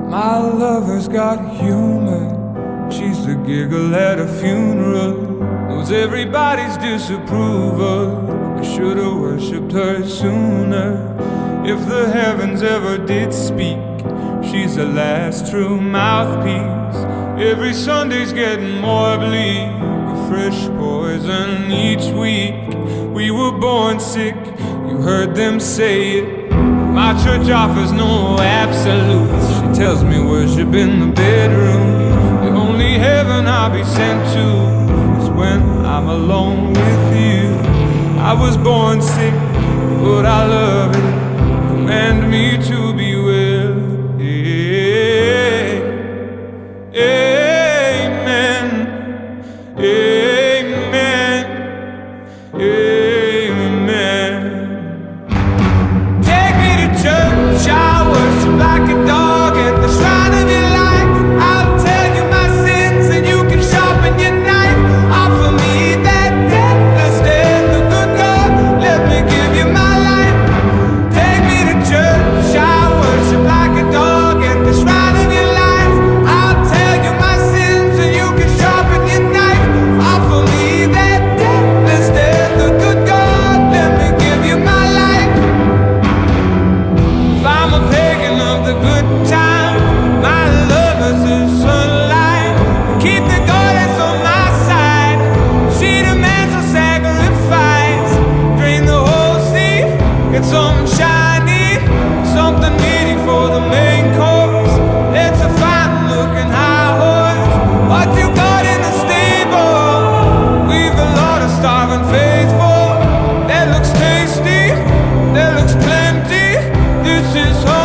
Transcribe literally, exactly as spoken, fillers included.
My lover's got humor. She's the giggle at a funeral. Knows everybody's disapproval. I should've worshipped her sooner. If the heavens ever did speak, she's the last true mouthpiece. Every Sunday's getting more bleak, a fresh poison each week. We were born sick, you heard them say it. My church offers no absolutes. She tells me worship in the bedroom. The only heaven I'll be sent to is when I'm alone with you. I was born sick, but I love it. Command me to be well. Amen. Amen. Amen. Take me to church, I worship like a dog at the shrine of your life. I'll tell you my sins and you can sharpen your knife. Offer me that deathless death, the good God, let me give you my life. Take me to church, I worship like a dog at the shrine of your life. I'll tell you my sins and you can sharpen your knife. Offer me that deathless death, the good God, let me give you my life. If I'm a pagan of the good time, my lover's the sunlight. Keep the goddess on my side. She demands a sacrifice. Drain the whole sea, get something shiny, something meaty for the main course. Let's a fine looking high horse. What you got in the stable? We've a lot of starving faithful. That looks tasty, that looks plenty. This is home.